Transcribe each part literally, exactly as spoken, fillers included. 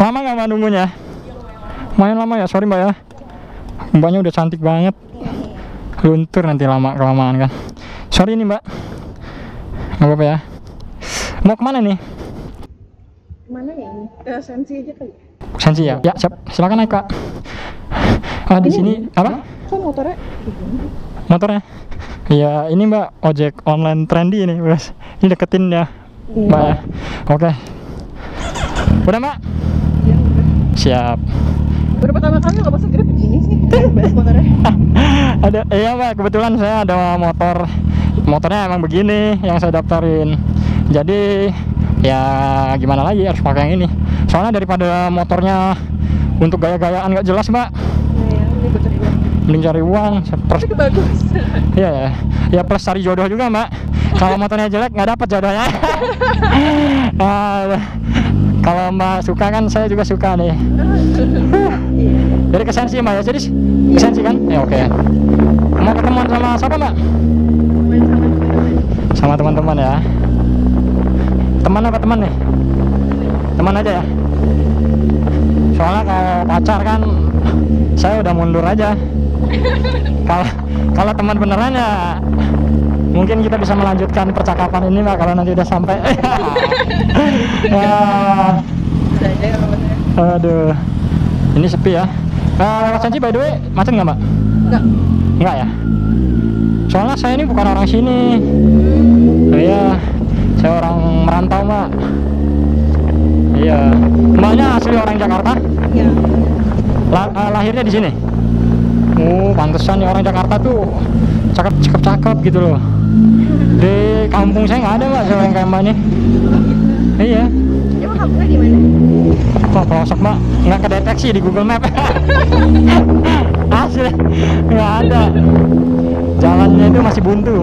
Lama nggak mbak nunggunya? Lumayan lama ya, sorry mbak ya. Mbaknya udah cantik banget. Luntur nanti lama kelamaan kan. Sorry nih mbak. Nggak apa-apa ya. Mau kemana nih? Mana ya ini? Ke Sensi aja kali. Sensi ya? Ya, siap. Silakan naik kak. Ah di sini apa? Kok motornya? Motornya? Iya, ini mbak ojek online trendy ini, bos. Ini deketin ya, mbak ya. Oke. Udah mbak? Iya, udah. Siap. Baru pertama kali nggak pasang grab begini sih. Beres motornya. Ada, iya mbak. Kebetulan saya ada motor. Motornya emang begini yang saya daftarin. Jadi ya gimana lagi, harus pakai yang ini. Soalnya daripada motornya untuk gaya-gayaan nggak jelas mbak. Nah, ya, ini gue cari uang. Mending cari uang. Plus, Tapi bagus. iya ya. Ya plus cari jodoh juga mbak. Kalau motornya jelek nggak dapat jodohnya. Ah, kalau mbak suka kan saya juga suka nih. Jadi ke Sensi mbak ya, jadi ke Sensi kan? Ya oke. Mau ketemuan sama siapa mbak? Main sama teman-teman. Sama teman-teman ya. Teman apa teman nih? Teman aja ya. Soalnya kalau pacar kan saya udah mundur aja. Kalau kalau teman beneran ya mungkin kita bisa melanjutkan percakapan ini mbak kalau nanti udah sampai. Wah. Udah aja kalau motornya. Aduh, ini sepi ya. Uh, lewat Sensi by the way, macet nggak mbak? Enggak. Nggak ya? Soalnya saya ini bukan orang sini. Iya, saya orang merantau mbak. Iya, mbaknya asli orang Jakarta? Iya. La uh, lahirnya di sini? Oh, pantesan nih orang Jakarta tuh cakep-cakep gitu loh. Di kampung saya nggak ada mbak, saya yang kayak mbak nih. Iya. Emang kampungnya di mana? Wah, pelosok mbak, nggak kedeteksi di Google Map. Asli, nggak ada. Jalannya itu masih buntu.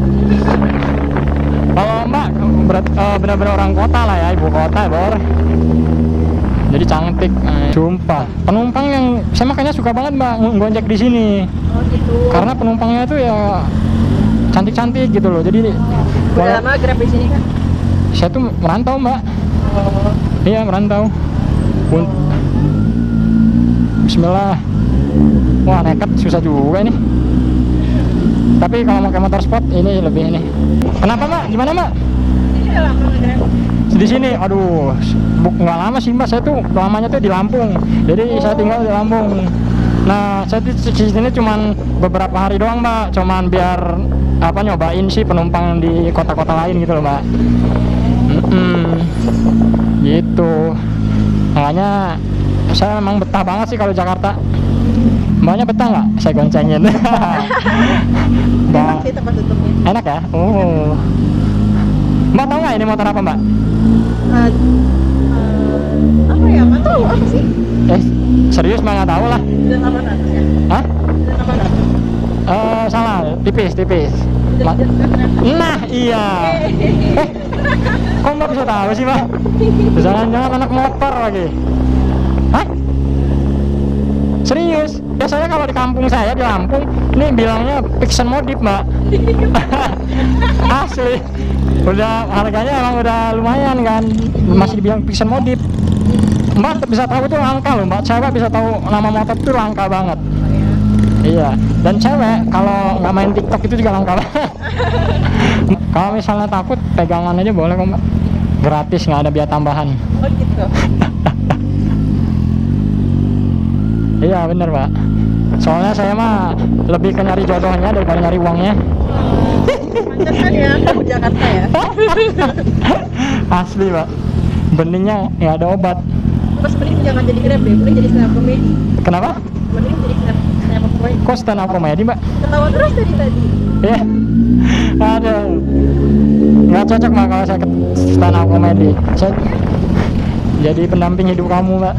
Kalau mbak berat, uh, benar-benar orang kota lah ya, ibu kota bor. Jadi cantik, eh, sumpah. Penumpang yang saya makanya suka banget mbak ngonjek di sini. Oh gitu. Karena penumpangnya itu ya cantik-cantik gitu loh. Jadi Udah lama grab di sini kan? saya tuh merantau mbak. Oh. Iya merantau. Bun Bismillah. Wah nekat, susah juga ini. Tapi kalau pakai motor sport ini lebih ini. Kenapa mbak? Gimana mbak? Ini udah lama nge-grab. Di sini, aduh, nggak lama sih mbak. Saya tuh lamanya tuh di Lampung. Jadi oh. saya tinggal di Lampung. Nah saya di sini cuman beberapa hari doang mbak. Cuman biar apa nyobain sih penumpang di kota-kota lain gitu loh mbak. Mm-mm. Gitu. Makanya saya memang betah banget sih kalau Jakarta. Mbaknya betah nggak? Saya goncengin. Enak sih tempat duduknya. Enak ya? Oh. Mbak tahu nggak ini motor apa mbak? Uh, uh, apa ya? Nggak tahu apa sih? Eh serius mbak nggak tahu lah. Udah delapan ratus ya? Hah? Udah delapan ratus. Eh salah, tipis tipis. Ma nah iya. Eh, kok mbak bisa tahu sih mbak? Jangan-jangan anak motor lagi. Hah? Serius? Ya saya kalau di kampung saya di Lampung ini bilangnya fiction modif mbak. Asli. Udah harganya emang udah lumayan kan, masih dibilang fiction modif. Mbak bisa tahu tuh langka loh mbak, cewek bisa tahu nama motor itu langka banget. Iya, dan cewek kalau nggak main TikTok itu juga langka banget. Kalau misalnya takut pegangan aja boleh kok mbak, gratis, nggak ada biaya tambahan. Oh gitu. Iya bener mbak, soalnya saya mah lebih ke nyari jodohnya daripada nyari uangnya. Macet kan ya, kamu Jakarta ya. Asli mbak, beningnya nggak ada obat. Mas mending jangan jadi grab deh, mending jadi stand up comedy. Kenapa? Mending jadi stand stand up comedy. Kok stand up komedi mbak? Ketawa terus tadi tadi. Iya. Aduh, nggak cocok mbak kalau saya ke stand up komedi. Saya jadi pendamping hidup kamu mbak.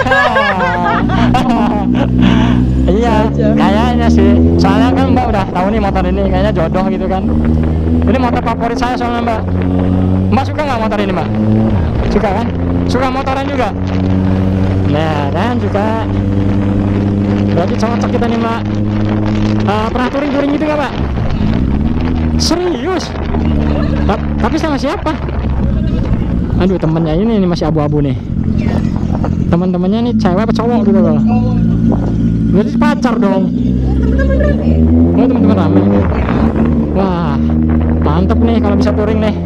Iya, kayaknya sih. Soalnya kan mbak udah tahu nih motor ini kayaknya jodoh gitu kan. Ini motor favorit saya soalnya mbak. Mbak suka nggak motor ini mbak? Suka kan? Suka motoran juga? Nah kan suka. Berarti cocok kita nih mbak. Uh, pernah touring-touring gitu nggak mbak? Serius? Ta tapi sama siapa? Aduh temennya ini, ini masih abu-abu nih. Teman-temannya nih cewek apa cowok gitu loh. Berarti pacar dong. Teman-teman rame. Oh, teman-teman rame. Wah, mantep nih kalau bisa touring nih.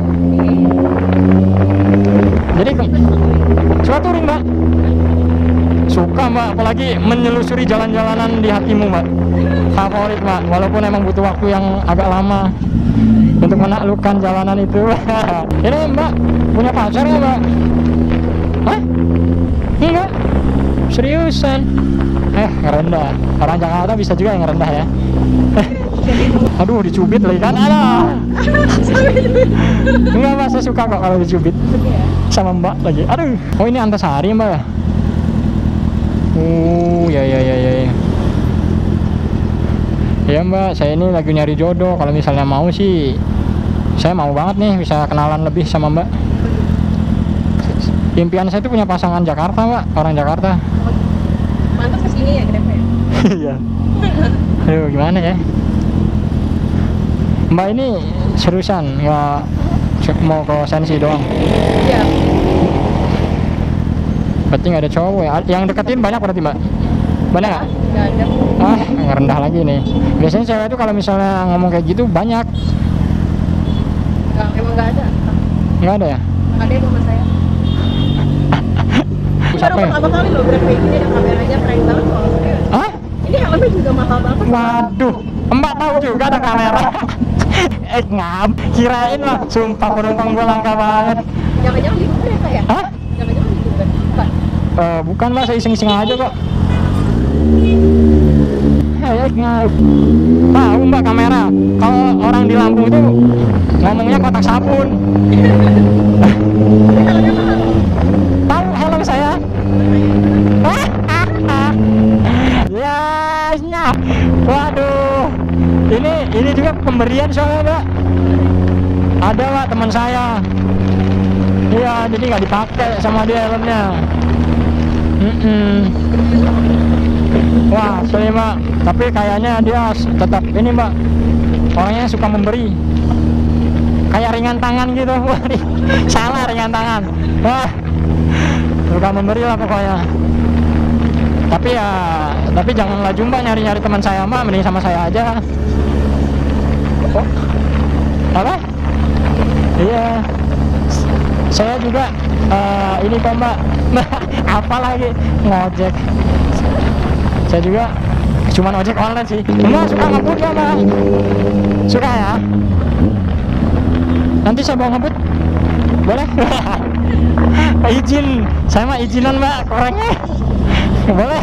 Jadi suka touring mbak? Suka mbak, apalagi menyelusuri jalan-jalanan di hatimu mbak. Favorit mbak, walaupun emang butuh waktu yang agak lama untuk menaklukkan jalanan itu. Ini mbak punya pacar nggak mbak? Hah? Enggak? Seriusan? Eh, ngerendah. Orang Jakarta bisa juga yang ngerendah ya. Aduh, dicubit lagi kan? Alah. Enggak mbak, saya suka kok kalau dicubit sama mbak lagi. Aduh. Oh, ini Antasari mbak ya? Oh, ya ya ya ya. Ya mbak, saya ini lagi nyari jodoh. Kalau misalnya mau sih, saya mau banget nih bisa kenalan lebih sama mbak. Impian saya itu punya pasangan Jakarta mbak, orang Jakarta. Mantap kesini ya Grabnya. Iya. Aduh, gimana ya? Mbak ini seriusan nggak mau ke sensi doang? Iya. Berarti nggak ada cowok ya? Yang deketin banyak berarti mbak? Banyak nggak? Nggak ada. Ah, ngerendah lagi nih. Biasanya cewek itu kalau misalnya ngomong kayak gitu banyak. Nggak, emang nggak ada. Nggak ada ya? Nggak ada yang sama saya. Ini baru Siapa ya? pertama kali loh Grab kayak gini, ada kameranya keren banget soal serius. Hah? Ini helmnya juga mahal banget. Waduh, mbak tahu juga ada kamera. Eh ngap, kirain lah, sumpah penumpang gue langka banget. Jangan-jangan di Uber ya kak ya? Hah? Jangan-jangan di Uber? Bukan. Eh, bukan mbak, saya iseng-iseng aja kok. Eh, ngap. Tahu mbak kamera, kalau orang di Lampung itu ngomongnya kotak sabun. Helmnya mahal. Tahu helm saya? Yasnya, waduh, ini ini juga pemberian soalnya mbak. Ada mbak teman saya. Iya, jadi nggak dipakai sama dia helmnya. Mm-mm. Wah, sorry mbak, tapi kayaknya dia tetap ini mbak, orangnya suka memberi. Kayak ringan tangan gitu. Salah, ringan tangan. Wah, suka memberi lah pokoknya. Tapi ya, tapi jangan laju mbak nyari-nyari teman saya mbak, mending sama saya aja. Oh, apa? Iya, saya juga uh, ini kok mbak. Apa lagi ngojek? Saya juga cuman ojek online sih. Mbak suka ngebut ya mbak? Suka ya? Nanti saya bawa ngebut, boleh? Izin, saya mah izinan mbak, korengnya. Boleh?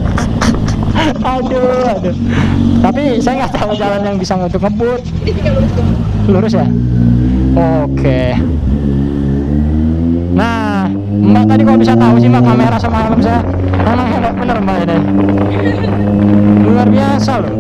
Aduh, aduh. Tapi saya nggak tahu jalan yang bisa untuk ngebut. Ini tinggal lurus dong. Lurus ya? Oke. Nah, mbak tadi kok bisa tahu sih mbak kamera sama helm saya? Emang hebat bener mbak ini. Luar biasa loh.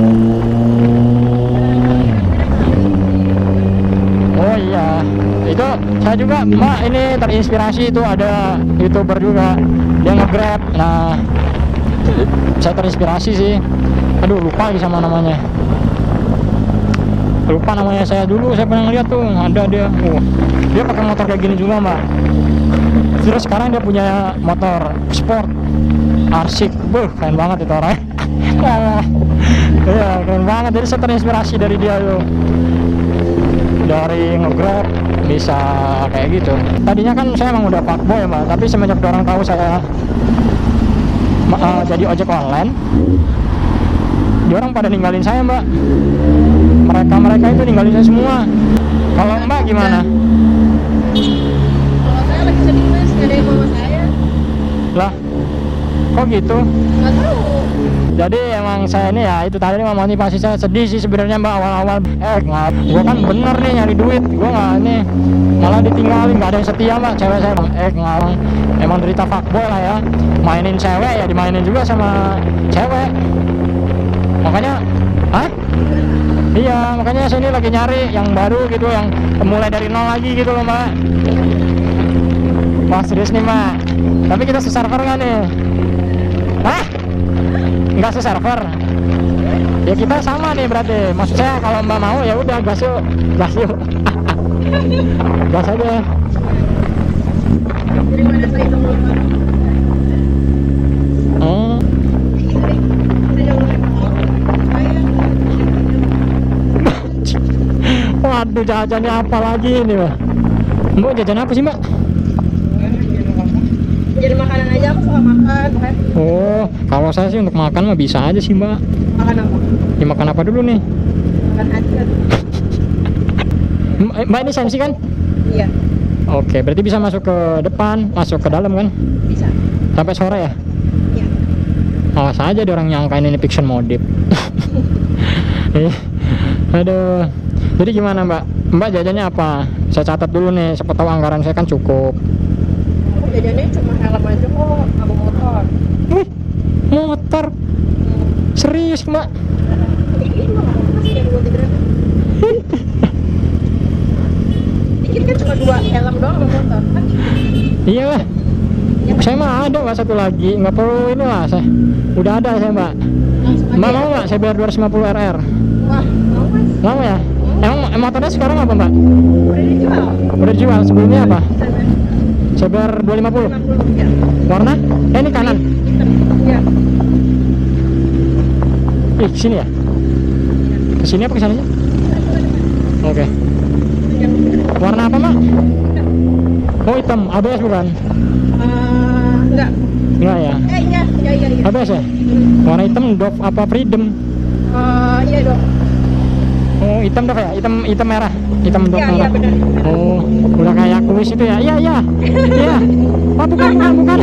Oh iya, itu saya juga mbak ini terinspirasi, itu ada YouTuber juga, dia nge-grab. Nah, saya terinspirasi sih. Aduh, lupa lagi sama namanya. Lupa namanya saya dulu, saya pernah lihat tuh, ada dia. Oh, dia pakai motor kayak gini juga mbak. Terus sekarang dia punya motor sport arsik, beuh, keren banget itu orangnya. Iya, keren banget. Jadi saya terinspirasi dari dia tuh. Dari nge-grab bisa kayak gitu. Tadinya kan saya emang udah fuckboy ya mbak, tapi semenjak orang tahu saya uh, jadi ojek online, dia orang pada ninggalin saya mbak. Mereka mereka itu ninggalin saya semua. Kalau mbak gimana? Kalau saya lagi sedih mas, nggak ada yang bawa saya. Lah, kok gitu? Nggak tahu. Jadi emang saya ini ya itu tadi memotivasi saya. Sedih sih sebenarnya mbak awal-awal. Eh nggak, gue kan bener nih nyari duit, gue nggak ini malah ditinggalin, nggak ada yang setia mbak cewek saya. Eh nggak, emang derita fuckboy lah ya. Mainin cewek ya dimainin juga sama cewek. Makanya, hah? Iya, makanya saya ini lagi nyari yang baru gitu, yang mulai dari nol lagi gitu loh mbak. Wah serius nih mbak. Tapi kita se-server nggak nih? Hah? Nggak se-server? Ya kita sama nih berarti. Maksud saya kalau mbak mau ya udah gas yuk, gas yuk. Gas aja. Dari mana saya itu belum tahu. Waduh, jajannya apa lagi ini, Mbak? Mbak jajan apa sih, Mbak? Jadi makanan aja, aku suka makan kan. Oh, kalau saya sih untuk makan mah bisa aja sih, Mbak. Makan apa? Ya, makan apa dulu nih? Makan hati kan. M- Mbak ini sensi kan? Iya, Oke, berarti bisa masuk ke depan, masuk ke dalam kan? bisa. Sampai sore ya? Iya. Awas aja ada orang nyangkain ini fiction modif. Eh, aduh. Jadi gimana, Mbak? Mbak jajannya apa? Saya catat dulu nih, siapa tahu anggaran saya kan cukup. Aku jajannya cuma helm aja kok, sama motor. Wih, motor. Serius, Mbak? Ini mah nggak apa-apa sih, yang buat berapa? Dikit kan cuma dua helm doang sama motor. Kan Iya lah. Saya mah ada, Mbak, satu lagi. Nggak perlu inilah, saya. Udah ada saya, Mbak. langsung aja. Mbak mau nggak saya bayar dua ratus lima puluh R R? Wah, mau mas? Mau ya? Emang motornya sekarang apa, Mbak? Udah dijual. Udah dijual, sebelumnya apa? Di sana. Saya bayar dua ratus lima puluh. lima puluh ya. Warna? Eh, ini kanan. Hitam. Ya. Ih, sini ya? Ke sini apa ke sana sih? Oke. Warna apa, Mbak? Oh, hitam. A B S bukan? Eh, enggak. Enggak ya? Eh iya, iya iya iya. A B S ya? Warna hitam Dove apa Freedom? Eh iya dong. Oh, hitam Dove ya? Hitam hitam merah. Hitam Dove Iya iya merah. benar. Oh, udah kayak kuis itu ya? Iya, iya. Iya. Oh, bukan, bukan, bukan.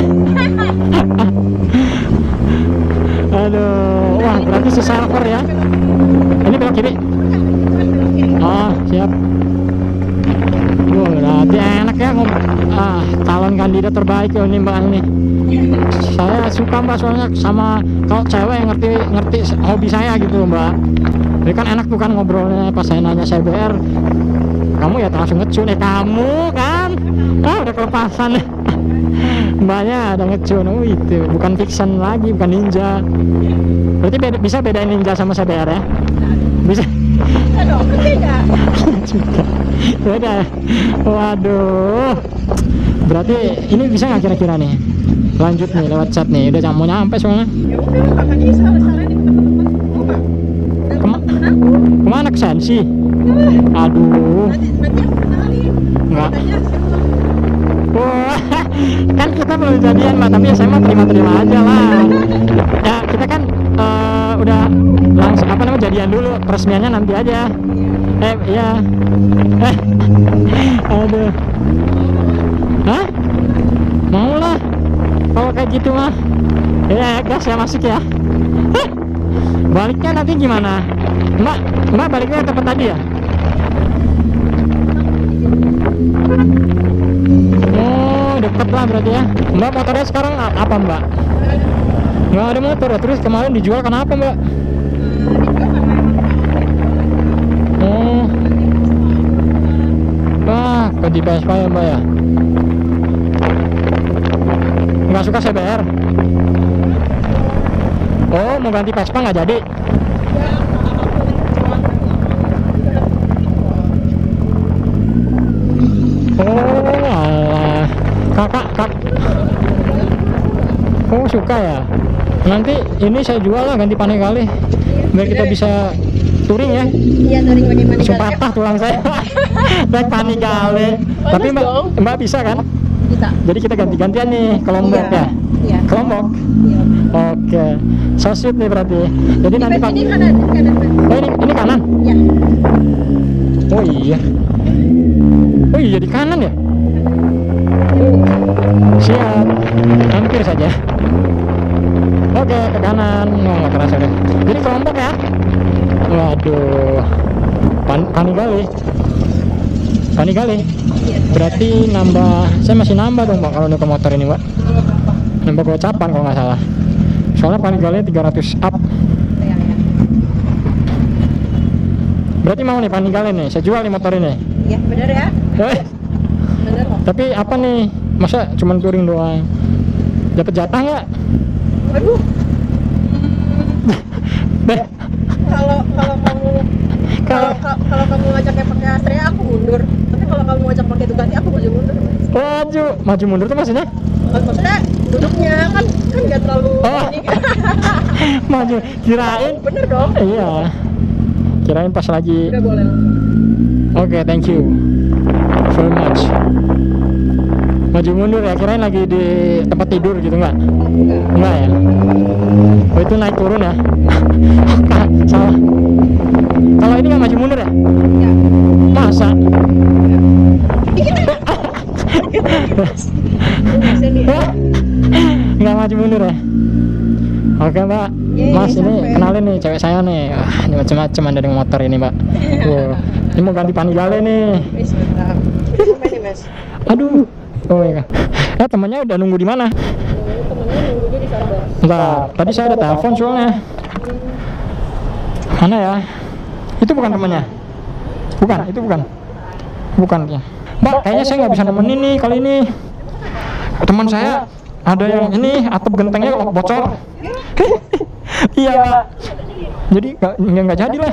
Aduh, wah berarti se-server ya? Ini belok kiri? Oh, siap. Wah, berarti enak ya ngom ah, calon kandidat terbaik ya ini Mbak ini. Saya suka Mbak soalnya sama kalau cewek yang ngerti ngerti hobi saya gitu Mbak. Jadi kan enak tuh kan ngobrolnya pas saya nanya C B R. Kamu ya langsung ngecun eh kamu kan? Ah udah kelepasan. Mbaknya ada ngecun. Oh itu bukan fiction lagi, bukan ninja. Berarti beda, bisa bedain ninja sama C B R ya? Bisa. Bisa dong, kan beda. Juga beda ya. Waduh, berarti ini bisa nggak kira-kira nih lanjut nih lewat chat nih udah mau nyampe soalnya. Ya udah, makanya salah-salah nih teman-teman. Mau nggak? Udah Kema- temen aku. Kemana ke Sensi? Udah. Aduh, Nanti nanti aku kenalin. Nggak. Makanya siapa? wah kan kita belum jadian Mbak, tapi ya saya mah terima-terima aja lah. Ya kita kan eh, udah langsung apa namanya jadian dulu, peresmiannya nanti aja. Eh iya. Eh, aduh. Hah? Mau lah. Kalau kayak gitu mah. Ya gas ya masuk ya. Hah? Baliknya nanti gimana? Mbak, Mbak baliknya ke tempat tadi ya? Oh, deket lah berarti ya. Mbak motornya sekarang a- apa Mbak? Nggak ada motor ya? Terus kemarin dijual kenapa Mbak? Oh, wah, ganti Vespa ya Mbak ya? Nggak suka C B R? Oh, mau ganti Vespa nggak jadi? Oh, alah. Kakak, kak. Oh, suka ya? Nanti ini saya jual lah ganti Panigale. Biar kita bisa touring ya. Iya, dari bagaimana? Langsung patah tulang saya. Naik Panigale. Tapi Mbak, dong. Mbak bisa kan? Bisa. Jadi kita ganti-gantian nih ke Lombok Iya. ya? Iya. Ke Lombok? Iya. Oke. So sweet nih berarti. Jadi nanti Di Pak. sini kanan, kanan. Oh ini, ini kanan? Ya. Oh iya. Oh iya di kanan ya? Oh, siap. Hampir saja. Oke ke kanan. Oh nggak kerasa deh. Jadi ke Lombok ya? Waduh. Pan Panigale. Panigale. Iya. Berarti nambah. Saya masih nambah dong Mbak kalau ke motor ini Mbak. Nambah gocapan kalau nggak salah. Soalnya Panigale tiga ratus up. Ya, ya. Berarti mau nih Panigale nih. Saya jual nih motor ini. Ya, benar ya? Eh, Benar kok. tapi apa nih? Masa cuman touring doang? Dapat jatah nggak? Aduh, Deh, kalau kalau kamu kalau Kalau- kalau kamu ngajaknya pakai Astrea aku mundur. Tapi kalau kamu ngajak pakai Ducati aku maju mundur. maju, maju mundur tuh maksudnya? Maksudnya duduknya kan kan nggak terlalu Oh. ini. Maju, kirain. Bener dong. Iya. Kirain pas lagi. Udah boleh. Oke, thank you very much. Maju mundur ya, kirain lagi di tempat tidur gitu nggak? Enggak ya? Oh itu naik turun ya? Salah. Kalau ini nggak maju mundur ya? Masa? Nggak maju mundur ya? Oke mbak, mas ini kenalin nih cewek saya nih. Wah, ini macam-macam ada yang motor ini mbak. Tuh, ini mau ganti panigale nih. Aduh. Oh iya. Eh temannya udah nunggu di mana? Temennya nunggunya di Starbucks. Bentar, tadi saya ada telepon soalnya. Mana ya? Itu bukan temannya? Bukan, itu bukan. Bukan ya. Mbak, kayaknya saya nggak bisa nemenin nih kali ini. Teman saya ada yang ini atap gentengnya bocor. Iya Pak. Jadi nggak nggak jadi lah.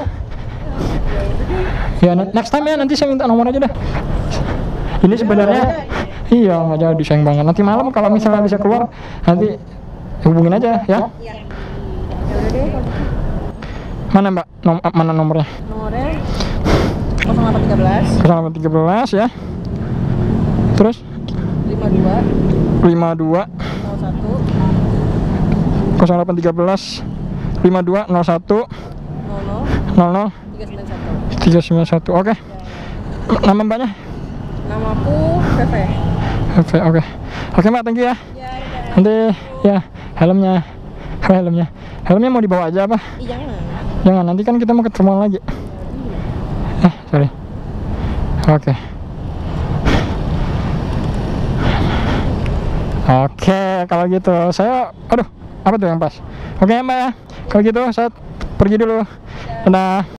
Ya next time ya, nanti saya minta nomor aja dah. Ini sebenarnya iya nggak jadi, sayang banget. Nanti malam kalau misalnya bisa keluar, nanti hubungin aja ya. Iya. Ya udah deh. Mana mbak? Nom mana nomornya? Nomornya nol delapan satu tiga nol delapan tiga belas ya. Terus lima dua lima dua nol satu nol delapan tiga belas lima dua nol satu nol nol nol nol tiga sembilan satu. tiga sembilan satu. Oke. Nama mbaknya? Namaku Feve. Oke, oke. Oke mbak, thank you ya. Ya, dadah. Nanti ya helmnya, helmnya, helmnya mau dibawa aja apa? Ih, jangan. Jangan, nanti kan kita mau ketemu lagi. Eh, sorry. Oke. Oke, kalau gitu saya, aduh, apa tuh yang pas? Oke mbak ya, kalau gitu saya pergi dulu. Dadah.